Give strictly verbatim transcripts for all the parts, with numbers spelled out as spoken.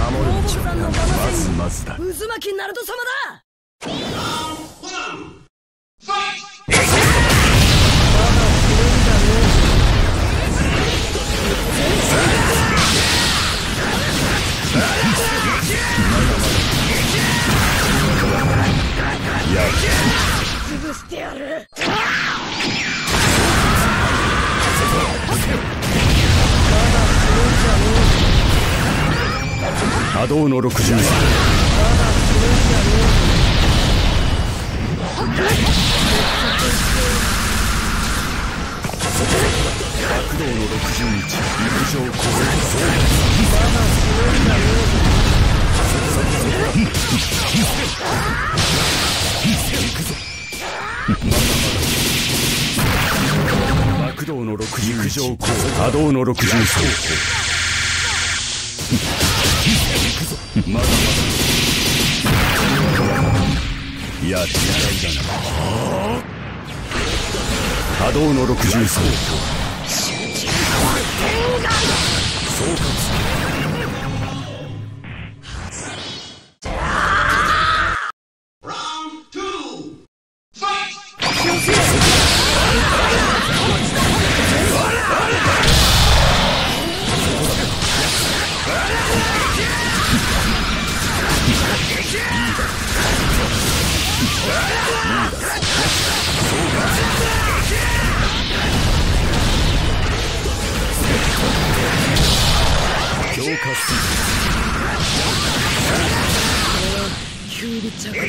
守る道はまずまずだ。 渦巻きナルト様だ。潰してやる。 波動のろくじゅうさん。白道のろくじゅういち。陸上攻白道のろくじゅういち。波動のろくじゅうさん。まだまだやっていだな。波動のろくじゅうさん。総括。強化する。 キュウリちゃん。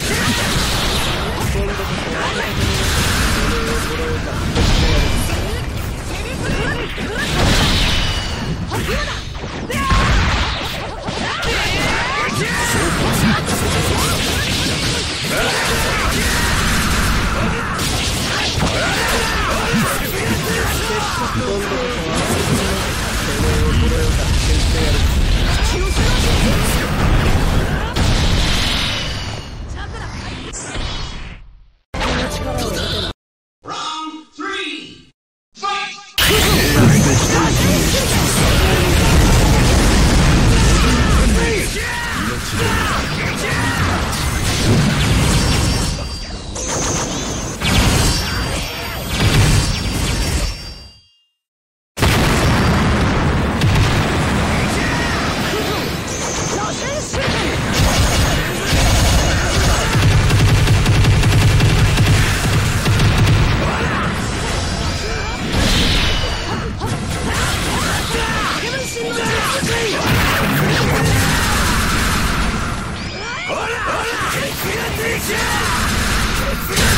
ほらほら